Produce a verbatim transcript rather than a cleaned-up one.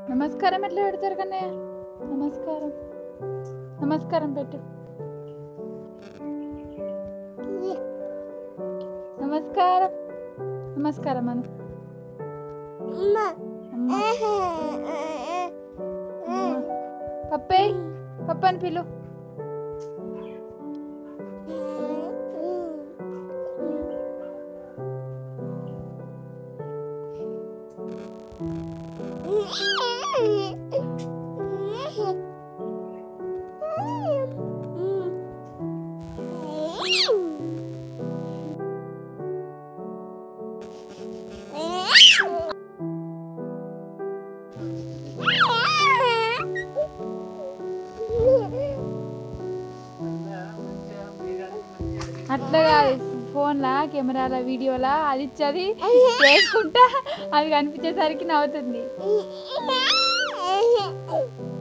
నమస్కారం ఎట్లా పెడతారు కన్నయ్య? నమస్కారం నమస్కారం పెట్టు. నమస్కారం నమస్కారం అను. పప్పే పప్పని పిలు. అట్లా కాదు, ఫోన్లా కెమెరాల వీడియోలా అది ఇచ్చేది చేసుకుంటా అవి కనిపించేసరికి నవ్వుతుంది.